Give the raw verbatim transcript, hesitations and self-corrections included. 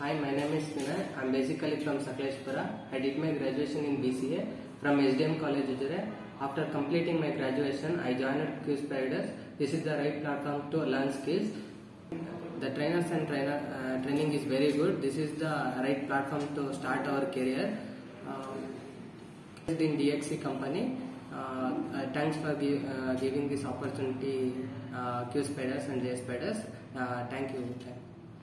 Hi, my name is Vinay. I'm basically from Sakleshpura. I did my graduation in B C A from S D M College, Ujure. After completing my graduation, I joined QSpiders. This is the right platform to learn skills. The trainers and trainer uh, training is very good. This is the right platform to start our career. Um, in D X C company. Uh, uh, thanks for give, uh, giving this opportunity, uh, QSpiders and JSpiders. Uh, thank you.